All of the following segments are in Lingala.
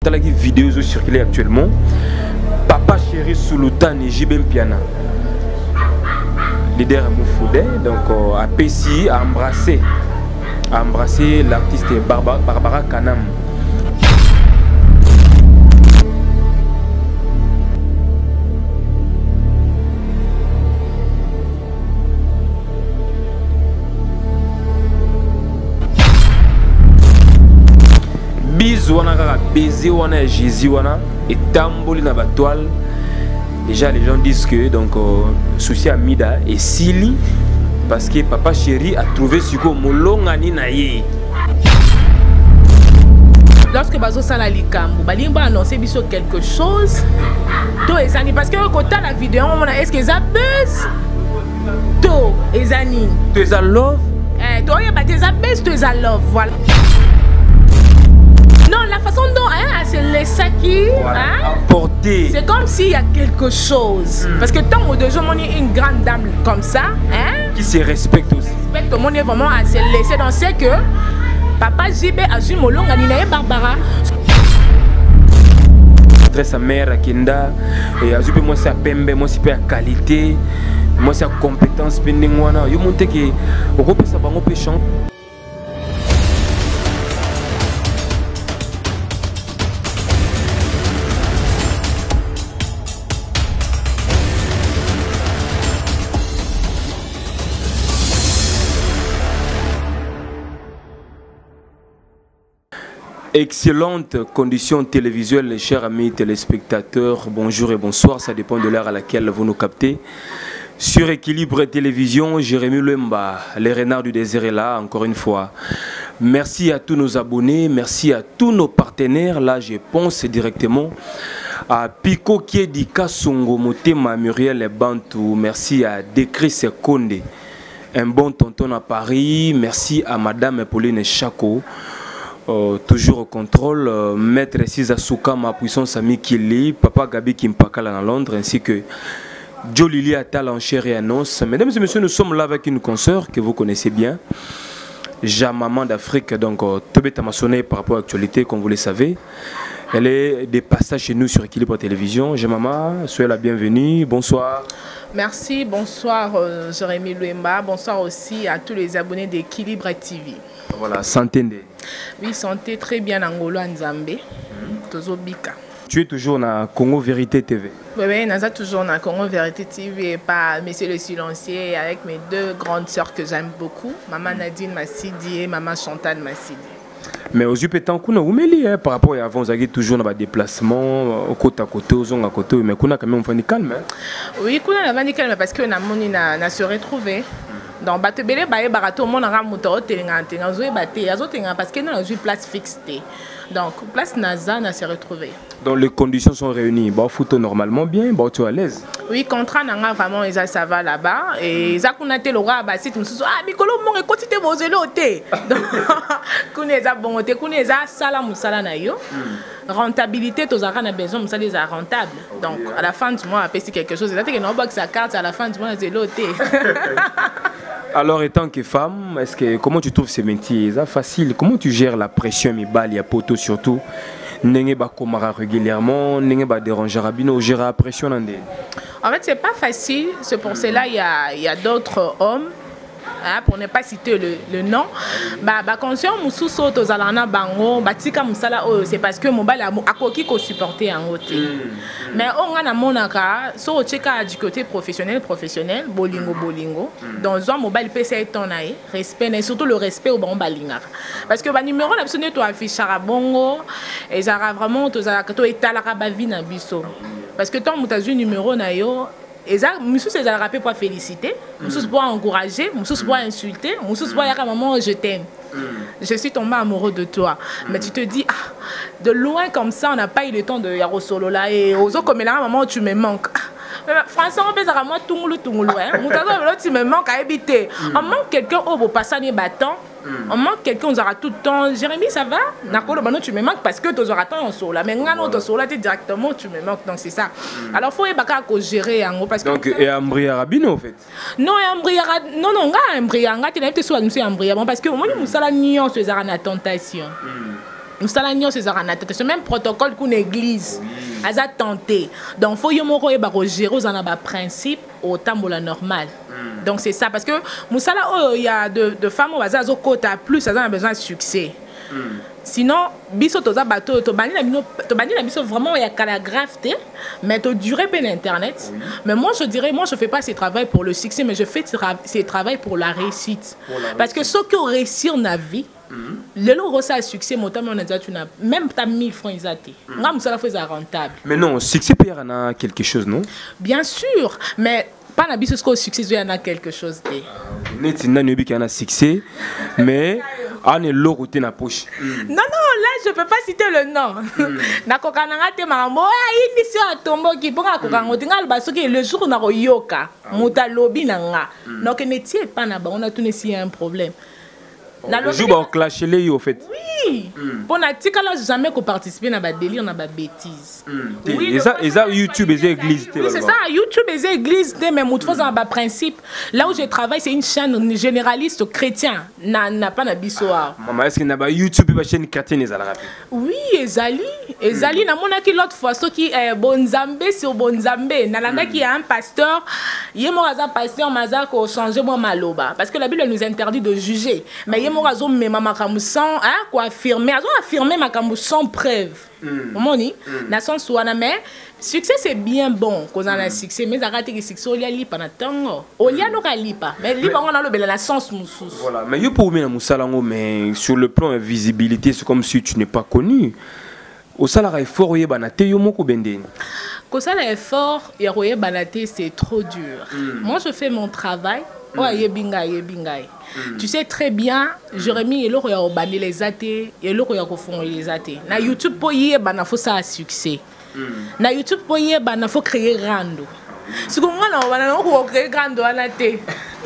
la vidéo circulée actuellement. Papa Chéri Sultan et Jibem Piana. Leader à Moufoudé, donc à Pessi, a embrassé l'artiste Barbara Kanam. Bisouana, baiser wana Jésus wana et tamboli na batoile. Déjà les gens disent que donc souci à Mida et Sili parce que Papa Chéri a trouvé ce que molongani na ye. Lorsque bazo sala likambo, balimba annoncer biso quelque chose. To ezani parce que quand la vidéo on est-ce que ça buzz? To ezani. To eza love? To ya ba tes buzz, to eza love, voilà. Non, la façon dont c'est les sacs apporter. C'est comme s'il y a quelque chose. Parce que tant que déjà on est une grande dame comme ça, qui se respecte aussi. Respecte, on est vraiment à se laisser danser que Papa JB a su molonga nina Barbara. Sa mère à Kenda et a moi c'est à pembe, moi c'est à qualité, moi c'est à compétence pending wana. Yo monte que au groupe ça va on peut chanter. Excellente condition télévisuelle, les chers amis téléspectateurs. Bonjour et bonsoir, ça dépend de l'heure à laquelle vous nous captez. Sur Équilibre Télévision, Jérémy Lemba, les renards du désert est là, encore une fois. Merci à tous nos abonnés, merci à tous nos partenaires. Là, je pense directement à Pico Kiedika Songo Motema Muriel Bantou. Merci à Décris Sekonde, un bon tonton à Paris. Merci à Madame Pauline Chako. Toujours au contrôle, Maître Sisa Souka, ma puissance ami Kili, Papa Gabi Kimpakala à Londres, ainsi que Jolili Atal en chair et annonce. Mesdames et messieurs, nous sommes là avec une consoeur que vous connaissez bien, Maman d'Afrique, donc Tobé Tamassoné par rapport à l'actualité, comme vous le savez. Elle est des passages chez nous sur Équilibre Télévision. Maman, soyez la bienvenue, bonsoir. Merci, bonsoir Jérémy Louemba, bonsoir aussi à tous les abonnés d'Équilibre TV. Voilà, santé. Oui, santé très bien Angolo Nzambe. Tozobika. Tu es toujours dans Congo Vérité TV. Oui, je suis toujours dans Congo Vérité TV et par Monsieur le Silencieux avec mes deux grandes sœurs que j'aime beaucoup, Maman Nadine Massidi et Maman Chantal Massidi. Mais aux yeux pétants, par rapport à avant, vous avez toujours dans déplacement, côté à côté, aux à côté, mais on a quand même un calme. Oui, on a un calme parce que on a se retrouvé. Donc, Batebele, Barato, mon aramoto, parce que nous avons une place fixe. Donc, place NASA, on se retrouvé. Donc, les conditions sont réunies. Bon, foot normalement bien, bon, tu es à l'aise. Oui, contrat, vraiment, ça va là-bas. Et ça, on a été le roi, c'est tout. Ah, Mikolo, mon écoutez vos élotés. Donc, on est à bon, on est à salam, salanayo. Rentabilité, tous a besoin, ça les a rentable. Donc, à la fin du mois, on a quelque chose. C'est-à-dire que nous sa carte à la fin du mois, c'est l'ôté. Alors, étant que femme, comment tu trouves ces métiers? C'est facile. Comment tu gères la pression, mes balles, il y a poteau surtout? N'est pas comme régulièrement, n'est pas déranger rabino, gérer la pression. En fait, c'est pas facile. C'est pour cela il y a d'autres hommes. Pour ne pas citer le nom, conscient mususo tozalana bango batika musala c'est parce que mon bal a koki ko supporter en côté. Mais on a monaka so cheka du côté professionnel bolingo dans un mobile PC tonaï respect et surtout le respect au bon balinga parce que ba numéro l'absonné to affichera bongo et ça vraiment tozalaka to etalaka ba vie na biso parce que tant mutazu numéro na yo. Et ça, monsieur c'est à rappeler pour féliciter, monsieur pour encourager, monsieur pour insulter, monsieur pour dire à maman je t'aime. Je suis tombé amoureux de toi. Mais tu te dis, de loin comme ça, on n'a pas eu le temps de Yaro Solo là. Et aux autres comme là, maman, tu me manques. Français, on peut dire à moi, tu me manques à habiter. On manque quelqu'un au passage des bâtons. On manque quelqu'un, on aura tout le temps. Jérémy, ça va? Tu me manques parce que tu auras tant en solo. Mais quand tu solo, directement, tu me manques. Donc c'est ça. Alors il faut gérer en gros. Donc, et Ambria Rabino, en fait? Non, Ambria non, tu n'as pas sur Ambria parce que moi, je suis la tentation. nous allons ces aranates c'est même protocole qu'une église a tenté donc faut y moko e ba gérer aux anaba principe au tambola normal donc c'est ça parce que musala il y a de femmes au bazazo quota plus ça a besoin de succès sinon biso toza bateau to bani na biso vraiment il y a calagraphe mais to durer ben internet mais moi je fais pas ce travail pour le succès mais je fais ce travail pour la réussite parce que ceux qui ont réussi en vie le lot ça succès notamment on a déjà tu n'as même ta 1000 francs ils até ngam ça la fait rentable mais non succès peut y en a quelque chose non bien sûr mais pas na biso ce succès il y en a quelque chose net na nobi qui en a succès mais on est l'eau côté na poche. Non, là je peux pas citer le nom. Na kokananga te mambo, il ici à tombo qui pour kokango tingal basoki le jour na yoka, muta lobi nanga. Donc ne tiens pas na ba, on a tout ici un problème. Le jour où on clash les au fait. Oui. Pour na tika là jamais qu'on participer na ba délire na ba bêtise. Oui, et ça YouTube et église. Oui, c'est ça, YouTube et église mais moutfos dans ba principe. Là où je travaille, c'est une chaîne généraliste chrétien. Na pas na bisoa. Maman, est-ce que na ba YouTube ba chaîne chrétienne ezala rapide? Oui, ezali na mona ki l'autre fois ce qui est bonzambe sur bonzambe. Na landa qui a un pasteur, yemo raza pasteur maza ko changer moi maloba parce que la Bible nous interdit de juger. Mais yemo razo me mama kamusan quoi affirmer ma sans preuve. Moni na sens wana mais succès c'est bien bon cause on a succès mais arrêter que succès olia lipa na tango olia no lipa mais lipa on a le bela na sens mususu. Voilà mais yo pour na musalango mais sur le plan de visibilité c'est comme si tu n'es pas connu au salaire effort yeba na te yo moko bendeni ko sala effort ya royeba na te c'est trop dur. Moi je fais mon travail yebingai. Tu sais très bien, Jérémy, il y a les athées, il y a les athées. Na YouTube, il y a un succès. Na YouTube, il y a créer rando. Si on a créé rando, on a créé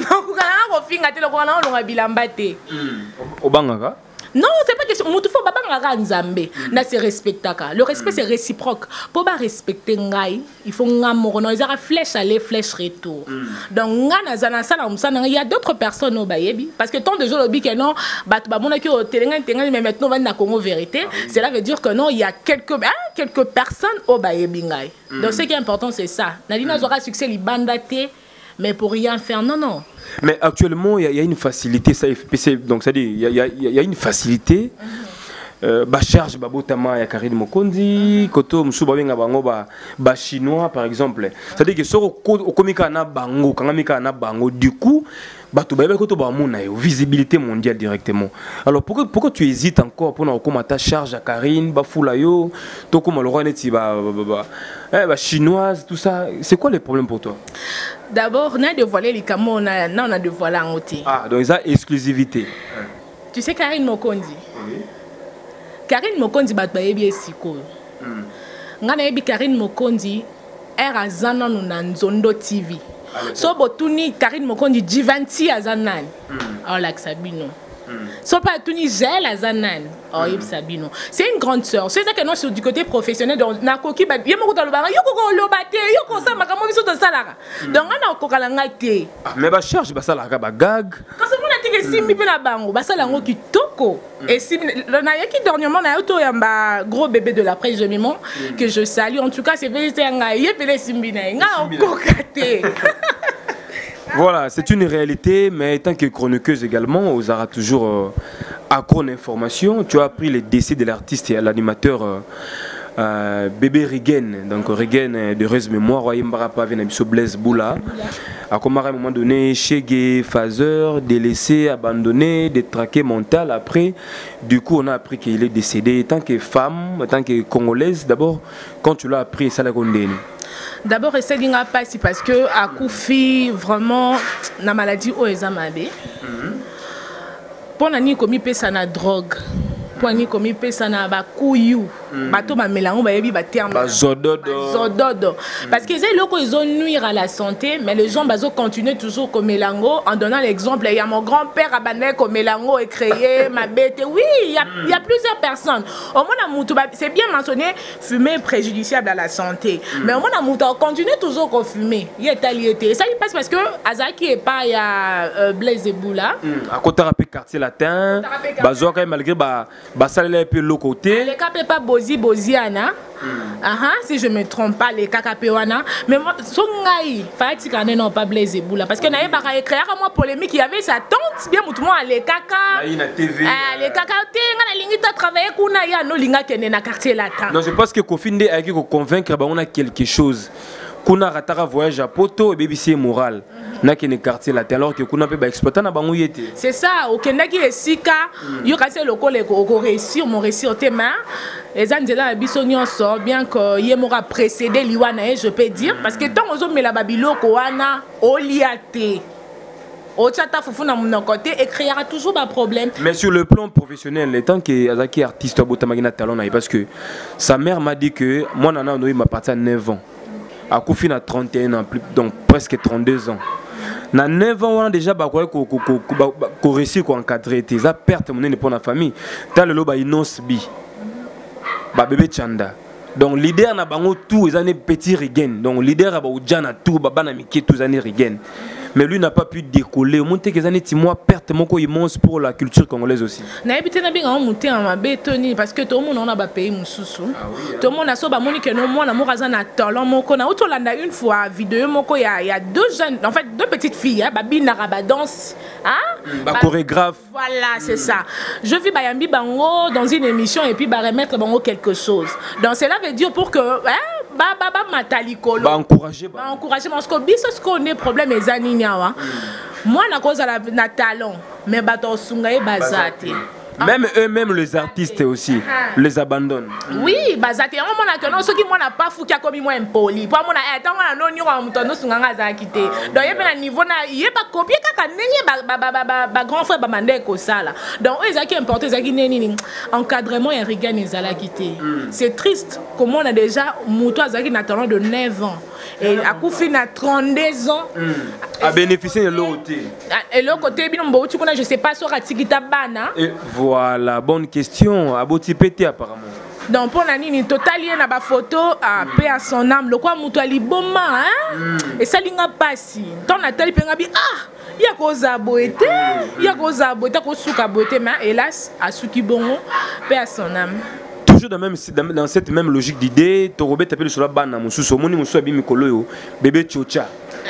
rando. Non, c'est pas question. Il faut pas nzambe. Na c'est respectaka. Le respect c'est réciproque. Pour pas respecter ngai, il faut ngamour. Non, ils ont flèche aller, flèche retour. Donc ngana zana sala musana, il y a d'autres personnes au bayebi parce que tant de gens obi que non, bah mon aki au télénga mais maintenant on va na Congo vérité. Cela veut dire que non, il y a quelques personnes au bayebi ngai. Donc ce qui est important c'est ça. Nadina aura succès li bandaté mais pour rien faire non. Mais actuellement, il y a une facilité, donc ça dit, il y a une facilité. Charge babotama ya Karine Mokonzi, koto musuba benga bango ba chinois par exemple. Ça dit que sur komika na bango, kangamika na bango du coup, bato ba koto ba mona yo visibilité mondiale directement. Alors pourquoi tu hésites encore pour na koma ta charge à Karine ba fula yo, to koma le roi neti ba chinoise tout ça, c'est quoi les problèmes pour toi? D'abord, on a dévoilé les camos, on a dévoilé en côté. Ah, donc ça exclusivité. Tu sais Karine Mokonzi? Oui. Karine Mokonzi batbayebi siko. Ngana yebi Karine Mokonzi era zana na Nzondo TV. So botuni Karine Mokonzi Jivanti azanan. Alors Sabino. So pas tuni gel azanan. Oh Sabino. C'est une grande sœur. C'est ça que non sur du côté professionnel donc na koki ba yemo ko lobara yoko ko lobate yoko sa makamo biso to salara. Donc ana ko kalanga te. Mais ba charge ba salara ba gag. Quand c'est mon atique simbi pe na bango ba salango kitoko. Et si na yaki dernièrement na auto yamba gros bébé de la presse de Mimon que je salue en tout cas c'est nga yepele simbi na nga ko kate. Voilà, c'est une réalité, mais tant que chroniqueuse également, aux aura toujours accro d'informations. Tu as appris le décès de l'artiste et l'animateur Bébé Rigen, donc Rigen de Reuse Mémoire, Royem Barapa, Venabiso Blaise Boula. À un moment donné, Chegué, Fazer, délaissé, abandonné, détraqué mental. Après, du coup, on a appris qu'il est décédé. Tant que femme, tant que congolaise, d'abord, quand tu l'as appris, ça l'a condamné. D'abord, c'est parce que à Koufi, vraiment, la maladie au examabe. Pour nani komi pesa na drogue. Pour nani komi pesa na ba kuyu. Bato ba melango ba yebi ba terme. Zododo. Parce que ils ont nuire à la santé, mais les gens bazo continuent toujours comme melango en donnant l'exemple. Il y a mon grand-père Abanek comme melango est créé, ma bête. Oui, il y a plusieurs personnes. Au moins c'est bien mentionné, fumer est préjudiciable à la santé. Mais au moins on continue toujours qu'on fumer. Il est aliété. Et ça il passe parce que Azaki est pas il y a Blaise Boula. À côté rapé quartier latin, bazo quand malgré Basale un peu l'autre côté. Les cas pas boziana. Si je me trompe pas, les cacapewana. Mais moi, songaï, fallait qu'on non pas blazer boula. Parce que n'a pas écrire à moi polémique, il y avait sa tante, bien tout le monde, les caca. Il y a TV. Les caca, on a l'ingénieur travailler qu'on a, il y a nos lingas qui est dans quartier latin. Non, je pense que Kofinde a qui convaincre, on a quelque chose. Qu'on a raté un voyage à Poto et BBC moral. Na qui est quartier latin alors que qu'on a pas exploité na bango yete. C'est ça, au Kenya qui est sika, yo kasi loko le ko réussir mon réussir au thème. Les Angela bisonyon sort bien que yé m'aura précédé liwana je peux dire parce que tant aux hommes la babilo ko wana oliate. Au chata foufou na mon côté et créera toujours un problème. Mais sur le plan professionnel, le temps que Azaki artiste à Botamagina talent parce que sa mère m'a dit que moi nana on m'a parti à 9 ans. À Koufine à 31 ans, donc presque 32 ans. Dans 9 ans, on a déjà réussi à encadrer. Ça perte mon pour la famille. T'as le loba inos bi. Bébé Chanda. Donc leader na bango tout les années petit Rigen. Donc leader a Baoudjana tout babana miki tous les années Rigen. Mais lui n'a pas pu décoller. Au moins quelques années, moi perte mon immense pour la culture congolaise aussi. Na habité na bien monter en ma bétoni parce que tout le monde on a ba pays mususu. Tout le monde a so ba moni que non moi na moraza na talent moko na Otolanda une fois vidéo moko il y a deux jeunes en fait deux petites filles hein babi na ba danse ba chorégraphe. Voilà, c'est ça. Je vis Bayambi Bango dans une émission et puis ba remettre Bango quelque chose. Donc cela veut dire pour que matalikolo ba encourager parce que biso ce qu'on est problème les années moi na cause na talent mais bato sunga e bazate. Même eux-mêmes les artistes aussi les abandonnent. Oui, bazate on mona que non ceux qui moi n'a pas fou qui a commis moi impoli. Pour moi na tant on non nyora mutondo sunga za quitté. Donc yé na niveau na yé pas copier kaka nenge ba grand frère ba mandé ko sala. Donc eux ça qui importe ça qui neni encadrement et rigan ezala quitté. C'est triste comme on a déjà muto azaki na talent de 9 ans. Et à Koufine à 32 ans. À bénéficier de l'autre côté. Et l'autre côté, je ne sais pas sur Atikita Bana. Et voilà, bonne question. À Botipété apparemment. Donc pour Nani, total, il y a une photo à paix à son âme. Le quoi, Moutouali Boma, hein? Et ça, il n'y a pas si. Tant Nathalie Pengabi, il y a cause à boété. Il y a cause à boété, cause à boété, mais hélas, à Suki Bongo, paix à son âme. Toujours dans cette même logique d'idée, Torobé t'appelle sur la banane, mon sous moni mon sous Mikolo, bébé Tchocha.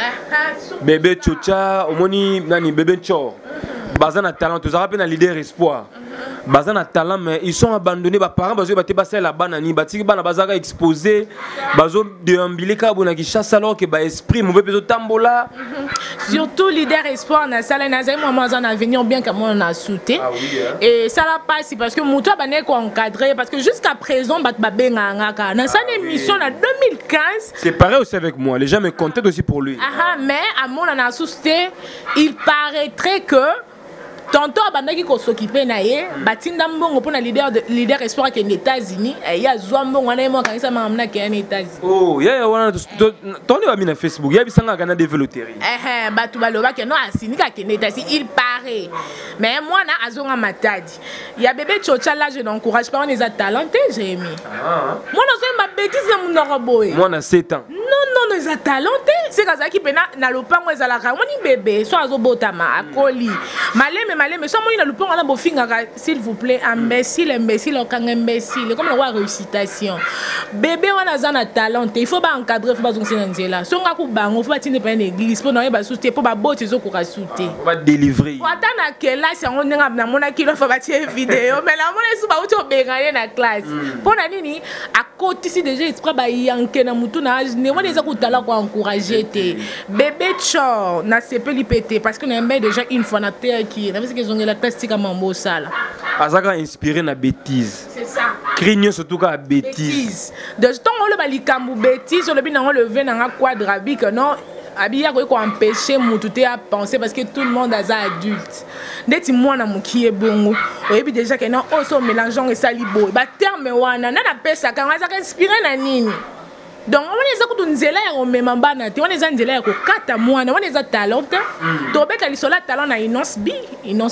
Bébé Tchocha, omoni nani bébé Tchor. Bazana talent, tu as rappelé un leader espoir. Bazana talent, mais ils sont abandonnés. Bah parents, bazo baté basé la banane, batiki bana bazaka exposé, bazo déambulé kabona qui chasse alors que ba esprit mauvais peso tambola. Surtout leader espoir na sala na zai moi en avenir bien comme on a sauté. Et ça la passe parce que muto bané ko encadré parce que jusqu'à présent bat babenga ngaka. Na sa émission en 2015. C'est pareil aussi avec moi, les gens me comptaient aussi pour lui. Mais à mon on a sousté, il paraîtrait que tantôt abandaki ko s'occuper na ye batinda mbongo pour na leader espoir que les États-Unis et ya zwambo ngana mo kanisa mamna ke na États-Unis. Oh ya wana toni ba mina Facebook ya bisanga kana développer. Batu baloba que non asini ka ke na États-Unis il paraît. Mais moi na azonga matadi. Ya bébé Tchocha là je n'encourage pas on les a talentés j'ai aimé. Moi non c'est ma bêtise na munoko boy. Moi na 7 ans. Non ils a talenté. C'est kaza ki pena na lopango ezala ka moni bébé so azobotama akoli. Malé, mais ça, moi, il a le plan, s'il vous plaît, imbécile, aucun imbécile, comme la loi récitation. Bébé, on a un talent, il faut pas encadrer, il faut pas enseigner là. Si on a un bango, il faut pas tenir une église, pour ne pas soutenir, pour pas botter, pour pas soutenir. On va délivrer. Pour attendre que là, si on est dans mon akilo, il faut pas tirer vidéo, mais là, on est souvent au bégayer dans la classe. Pour la nini, à côté, si déjà, il se prend, il y a un kenan mouton, on les a talent pour encourager. Bébé Tchor, n'a pas pu péter, parce qu'on a déjà une fois dans terre qui qu'ils ont la plastique à mambo sale. Azaka inspiré na bêtise. C'est ça. Crignon surtout qu'à bêtise. De ce temps on le balikambu bêtise, on le bin on le vin dans un quadrabi que non abia ko empêcher mututé à penser parce que tout le monde est adulte. Ndeti mwana mukie bongo. Et puis déjà que non oso mélangeant et salibo. Ba terme wana na pesa quand azaka inspiré na nini. Donc on les a ku nzela ya mema bana te on les a nzela ya ko kata mwana on les a talent to beta lisola talent na innocent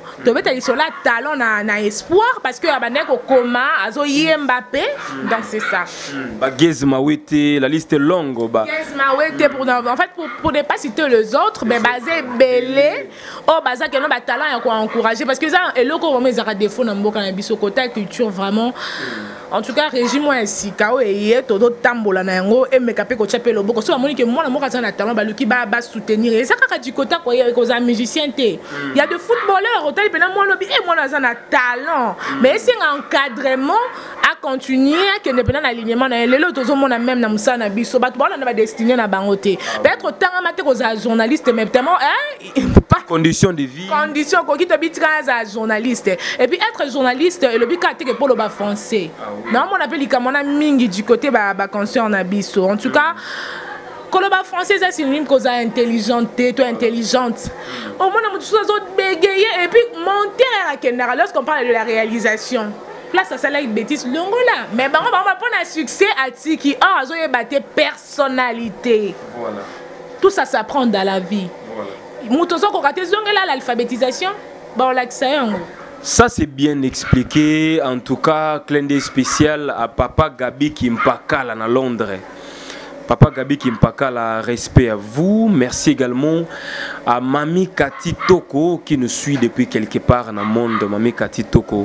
tu veux te là talent na espoir parce que abandé ko koma azo Mbappé donc c'est ça. Gez Mawete, la liste est longue ba. Gez Mawete en fait pour ne pas citer les autres mais basé belé oh baza que non ba talent ya ko encourager parce que ça et loko vraiment ils a défaut na mboka na biso côté culture vraiment en tout cas régime ainsi kao et todo tambola na yango et me capé ko chapé le boko so amoni que moi na moka na talent ba luki ba soutenir et ça kaka du côté ko ya ko za musicien té il y a de footballeurs au tel pena moi lobby et moi na talent mais c'est un encadrement à continuer que ne pena alignement na lelo tozo mona même na musa na biso ba to ba na ba destiné na bangoté peut-être tant amaté ko za journaliste mais tellement pas condition de vie condition ko ki to bitika za journaliste et puis être journaliste et le but que pour le bas français non on appelle likamona mingi du côté ba conscient na biso en tout cas Koloba français c'est synonyme cause intelligente, toi intelligente. Au moins on a tout bégayer et puis monter à la caméra lorsqu'on parle de la réalisation. Là ça c'est la bêtise longue là. Mais bon on va prendre un succès à Tiki a azo yebate personnalité. Voilà. Tout ça s'apprend dans la vie. Voilà. Mutozo ko raté zonge là l'alphabétisation. Bon là ça ça c'est bien expliqué en tout cas clin d'œil spécial à papa Gabi Kimpaka là à Londres. Papa Gabi Kimpaka, la respect à vous. Merci également à Mami Kati Toko qui nous suit depuis quelque part dans le monde. Mami Kati Toko.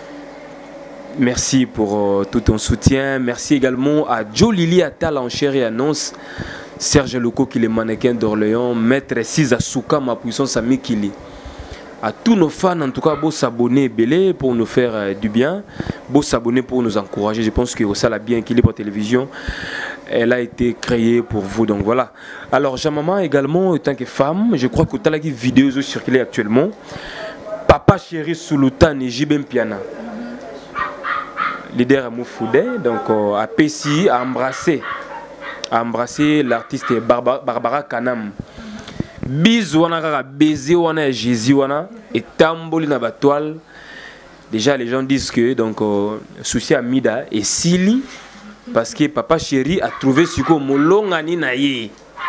Merci pour tout ton soutien. Merci également à Joe Lili Atal en chérie annonce. Serge Loko qui est le mannequin d'Orléans. Maître Siza Souka, ma puissance ami Kili. À tous nos fans, en tout cas, beau s'abonner belé pour nous faire du bien, beau s'abonner pour nous encourager. Je pense que ça l'a bien équilibré télévision. Elle a été créée pour vous, donc voilà. Alors, Jean-Maman également, en tant que femme, je crois que tu as la vidéo qui circule actuellement. Papa chéri Souloutan et Jibem Piana. Leader à Moufoudé, donc à Pessi, a embrassé l'artiste Barbara Kanam. Bisou wana baiser wana Jésus wana et tamboli na batoile. Déjà les gens disent que donc souci Amida et Sili parce que papa chéri a trouvé ce que molongani na ye.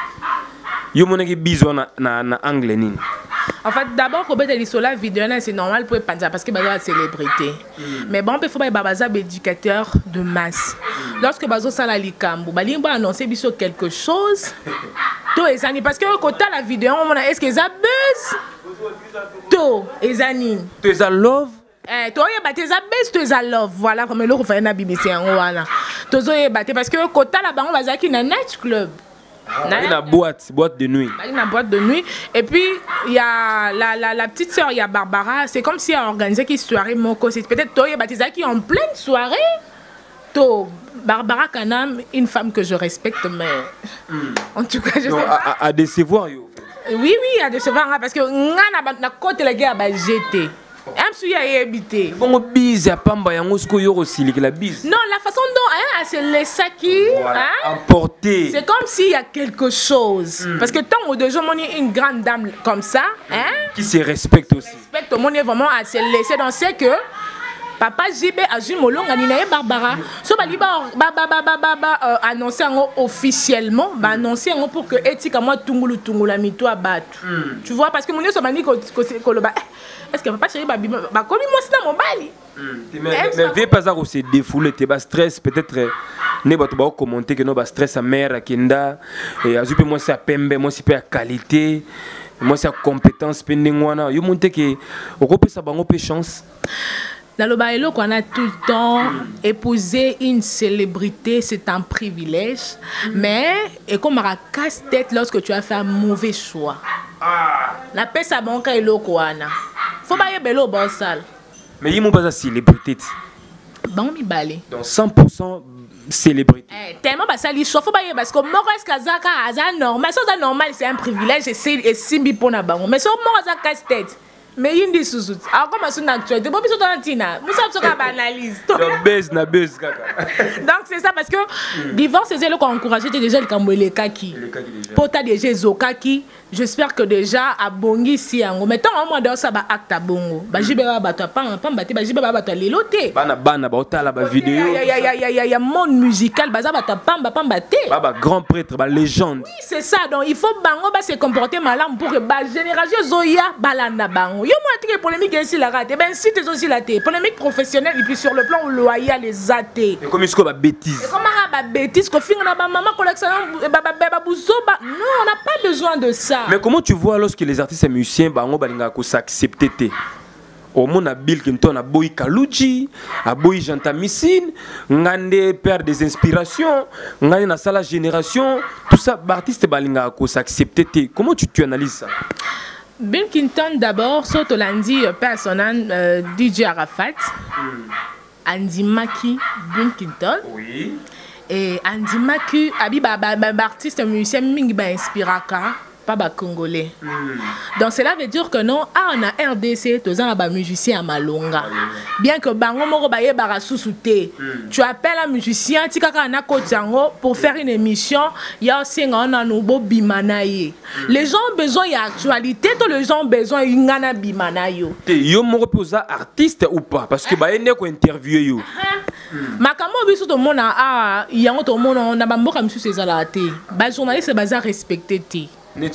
Yo monaki bisou na anglais nini. En fait, d'abord, quand on sur la vidéo, c'est normal pour penser parce que c'est une célébrité. Mais bon, il faut pas être éducateur de masse. Lorsque Bazo Sala Likambu, il va annoncer quelque chose. Parce que quand tu as la vidéo, est-ce que ça buzz? To, Ezani. Tu es à love? Toi, tu es à buzz, tu es à love. Voilà, comme le refait na BBC en Rwanda. Parce que quand tu as la banque, on va dans un night club. Une boîte de nuit. Une boîte de nuit. Et puis, il y a la petite sœur, il y a Barbara. C'est comme si elle organisait une soirée Moko. C'est peut-être toi, il y a qui en pleine soirée. To, Barbara Kanam, une femme que je respecte, mais en tout cas, je sais pas. À décevoir, yo. Oui, à décevoir, parce que na côté la guerre a jeté. Bon, bise à Pamba Yangosko Yorosi, la bise. Non, la façon dont c'est les saki emporté. C'est comme s'il y a quelque chose. Parce que tant que déjà une grande dame comme ça, qui se respecte aussi. Respecte, tout le monde est vraiment à se laisser dans ce que papa JB a vu Molonga Ninae Barbara. So annoncer officiellement, annoncer pour que éthique moi tungulu tungula mito abatu. Tu vois parce que mon so mani ko est-ce que papa chéri ba comme moi c'est dans mon bali. Mais viens pas à se défouler, t'es bas stress peut-être ne ba to ba commenter que no ba stress à mère kenda et azupe moi c'est à pembe moi c'est pas qualité. Moi c'est à compétence pendingwana. Yo monter que okope sa bango pe chance. Dans le bailo qu'on a tout le temps épouser une célébrité, c'est un privilège. Mais et comme à casse-tête lorsque tu as fait un mauvais choix. La paix ça banque et l'eau quoi. Faut pas y bello bon sale. Mais il m'ont pas célébrité. Bon mi balé. Donc 100% célébrité. Tellement bah ça lui chauffe pas parce que Maurice Kazaka a normal, ça normal c'est un privilège et c'est simbi pour na bango. Mais ça Maurice casse-tête. Mais il dit sous alors comme c'est une actualité bon biso tantina nous sommes sur la analyse donc c'est ça parce que divorce c'est le qu'on encourager déjà le Kamboué kaki pota déjà zokaki j'espère que déjà à bongi si ango mais tant au moins dans ça ba acte à bongo ba jibe ba bato pas baté ba jibe ba bato leloté bana ba otala ba vidéo il y a monde musical ba za bato pamba baté ba grand prêtre ba légende oui c'est ça donc il faut bango ba se comporter malin pour que ba génération zoya balanda bango Yo moi polémique ici la rate. Ben si t'es aussi la té. Polémique professionnelle et puis sur le plan loyal les athées. Et comme est-ce qu'on va bêtise? Comment on va bêtise que fin na ba maman collection ba buzoba. Non, on n'a pas besoin de ça. Mais comment tu vois lorsque les artistes et musiciens bango balinga ko s'accepter té? Au monde a Bill Clinton, a Boy Kaluji, a Boy Janta Missine, Ngande père des inspirations, Ngande na sala génération, tout ça, artiste balinga ko s'accepter. Comment tu analyses ça? Bill Clinton d'abord, surtout lundi personnel DJ Arafat, Andy Maki, Bill Clinton. Oui. Et Andy Maki, abi artiste musicien mingi ba inspiraka. Pas bas congolais. Donc cela veut dire que non, on a RDC, tous un bas musicien à Malonga. Bien que bango moko ba yebara susute. Tu appelles un musicien tikaka na kotiango pour faire une émission, ya aussi on a nouveau bimanaye. Les gens ont besoin d'actualité, tous les gens ont besoin d'ingana bimanayo. Yo moko posa artiste ou pas parce que ba ene ko interviewer yo. Makamo biso to mona yango to mona na ba mboka misu sezalate. Ba journaliste baza respecté ti.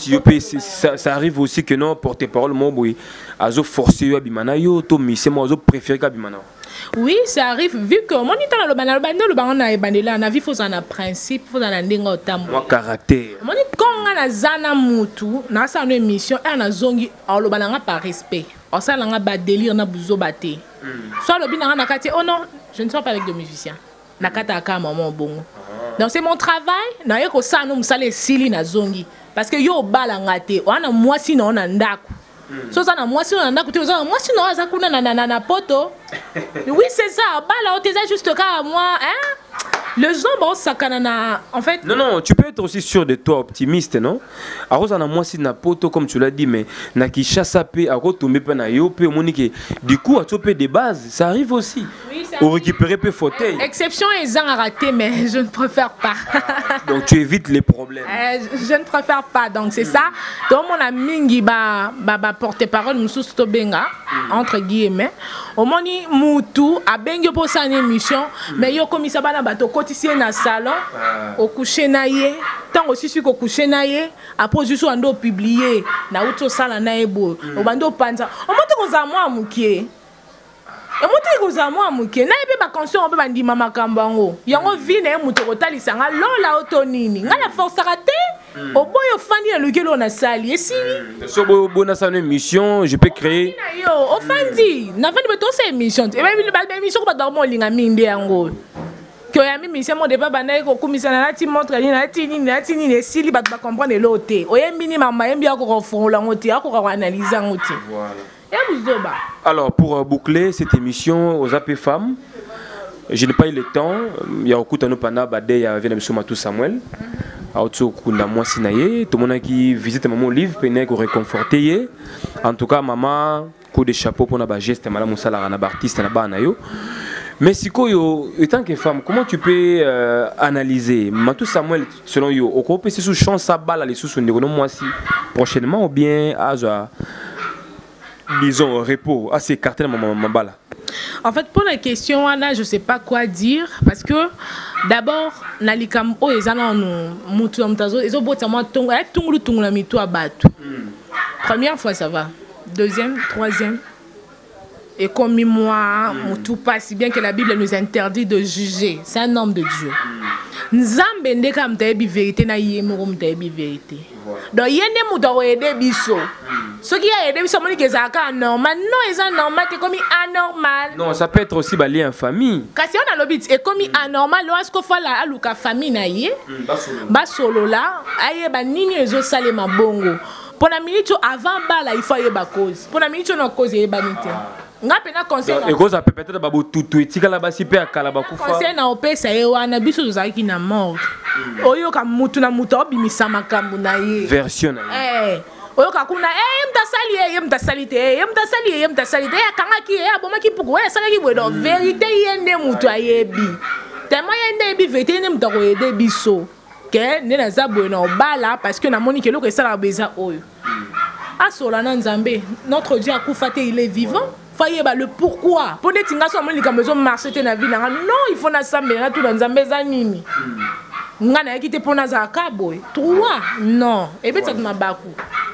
Ça arrive aussi que non, porte-parole, moi, oui, azo forcé à Bimana, yo, to mission, moi, azo préféré qu'à Bimana. Oui, ça arrive, vu que mon état le banana est bandela, na vie faut un principe, faut un ndingo tam. Moi, caractère. Mon état quand on a zana mutu, na sa une émission, on a zongi, on le banana par respect. On ça langa ba délire na buzo baté. Soit le binanga na kati, oh non, je ne suis pas avec de musiciens. Na kata ka maman bongo. Donc c'est mon travail, na yeko sa no musale sili na zongi. Parce que yo balanga te, on a moi si non ndako. So ça na moi si on ndako te, moi si non za kuna na poto. Oui, c'est ça, bala o te juste ka moi, hein? Le gens bon sakanana en fait. Non, tu peux être aussi sûr de toi, optimiste, non? Alors ça na moi si na poto comme tu l'as dit, mais na ki chassa pe a retomber pe na yo pe monique. Du coup à topé des bases, ça arrive aussi. Oui, ça ou récupérer peu fauteuil. Exception est en raté, mais je ne préfère pas. Donc tu évites les problèmes. Je ne préfère pas, donc c'est ça. Donc mon ami qui ba porte-parole musu to benga entre guillemets. Au moni mutu a bengo pour sa émission, mais yo comme ça bana bato cotisien na salon au coucher na ye, tant aussi sur au coucher na ye, après juste ando publier na auto sala na ebo. O bando panza. O monte ko za moi mukie. Et moi tu moi muke na ebe ba conscient on peut bandi mama kambango yango vi na muto kotali sanga lola autonini nga la force raté au boyo fandi na lukelo na sali esili so bona sa émission je peux créer yo o fandi na fandi beto sa émission et même ba émission ko ba dormo linga minde yango que ya mimi c'est mon débat banaye ko kumisa na ti montre ni na tini esili ba comprendre loté o yembi ni mama yembi ko refonla ngoti ko analyser ngoti voilà. Alors, pour boucler cette émission aux AP Femmes, je n'ai pas eu le temps. Il y a beaucoup de gens qui ont vu Matou Samuel. Tout le monde qui visite mon livre, pour réconforter. En tout cas, maman, coup de chapeau pour la geste, madame Moussala, artiste, mais si en tant que femme, comment tu peux analyser Matou Samuel, selon vous, au groupe, c'est sous chance à balle, les sous prochainement ou bien à disons repos à ces cartels mambala. En fait pour la question là je sais pas quoi dire parce que d'abord nalikam o ezana no mutu amtazo ezo botama tongo ya tungulu tungula mitu abatu. Première fois ça va. Deuxième, troisième. Et comme moi, tout passe, bien que la Bible nous interdit de juger. C'est un homme de Dieu. Nzambe ndeka mtaebi vérité na yemoro mtaebi vérité. Donc yende muto ede biso. Ce qui a aidé biso moni que ça normal. Non, c'est normal, c'est comme anormal. Non, ça peut être aussi balé en famille. Kasi on a l'obit et comme anormal, lorsqu'on fait la aluka famille na ye. Ba solo là, aye ba nini ezo sale mabongo. Pour la minute avant bala il faut y ba cause. Pour la minute on cause y ba nité. Nga pena conseil et cause a peut-être babu tutu etika la basi pe akala bakufa conseil na opesa ye wana biso zaki na mort oyo ka mutu na mutu obimisa makambu na ye version na oyo ka kuna mtasalite ya kanga ki ya boma ki puku ya sala ki bwedo vérité yende mutu ayebi tellement yende bi vérité ne mutako yede biso ke ne na za bwena obala parce que na moni ke loko sala beza oyo asola na nzambe notre Dieu a kufate il est vivant. Le pourquoi pour des tingas sont les maisons marcher na vie non il faut na sambe na tout dans nzambeza nini ngana yakite pona za kaboy 3 non et bien ça ma baku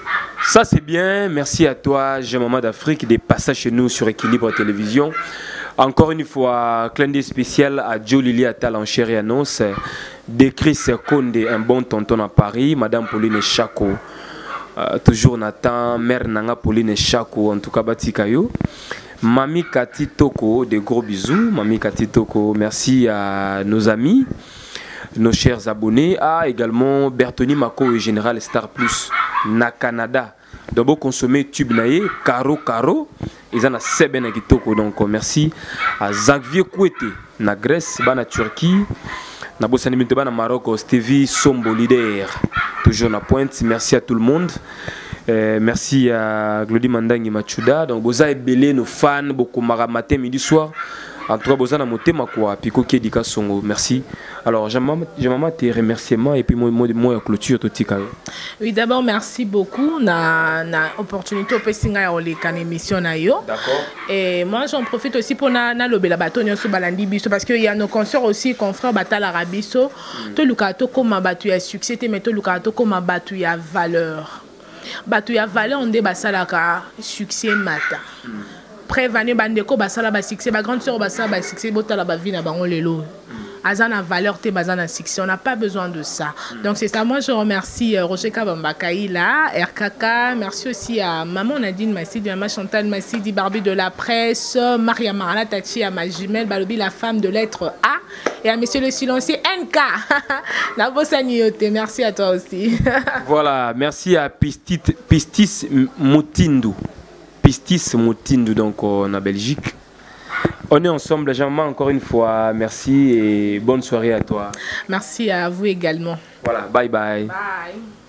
Ça c'est bien, merci à toi, Jean-Maman d'Afrique, des passages chez nous sur Équilibre Télévision. Encore une fois, clin d'œil spécial à Joe Lili Attal en chair et annonce, de Chris Konde, un bon tonton à Paris, Madame Pauline Chako, toujours Nathan, Mère Nanga Pauline Chako, en tout cas Batikayo. Mami Kati Toko, des gros bisous. Mami Kati Toko, merci à nos amis, nos chers abonnés. Également Bertoni Mako et Général Star Plus, na Canada. Donc, vous consommez Tube Naye, Caro Caro. Ils en ont 7 ben Toko. Donc, merci à Xavier Kouete, na Grèce, na Turquie, na Bossanimite, na Maroc, Stevie Sombo Leader. Toujours na pointe. Merci à tout le monde. Merci à Glody Mandangi Machuda. Donc, vous avez belé nos fans, beaucoup matin, midi, soir. En tout cas, vous avez monté ma quoi, Pico Kedika Songo. Merci. Alors, j'aimerais tes remerciements et puis moi, clôture tout tika. Oui, d'abord, merci beaucoup. Na opportunité au Pessinga ou les émission na yo. D'accord. Et moi, j'en profite aussi pour na lobe la bâtonne sur Balandi Biso parce qu'il y a nos consoeurs aussi, confrères Batal Arabiso. Tout le cas, comme ma battu à succès, mais tout le cas, comme ma battu à valeur. Battu à valeur, on débat ça là, succès matin. Prévenir bandeko basala ba succès ba grande sœur basala ba succès botala ba vie na bango lelo azana valeur te bazana succès, on n'a pas besoin de ça. Donc c'est ça, moi je remercie Roger Kabambakaï là, RKK, merci aussi à maman Nadine Massidi, maman Chantal Massidi, Barbie de la presse, Maria Marana Tachi, à ma jumelle Balobi la femme de lettre A et à monsieur le silencieux NK. La Bossaniote, merci à toi aussi. Voilà, merci à Pistis Moutindo. Pistis Moutindo, donc en Belgique. On est ensemble, Jean-Maman, encore une fois. Merci et bonne soirée à toi. Merci à vous également. Voilà, bye bye. Bye.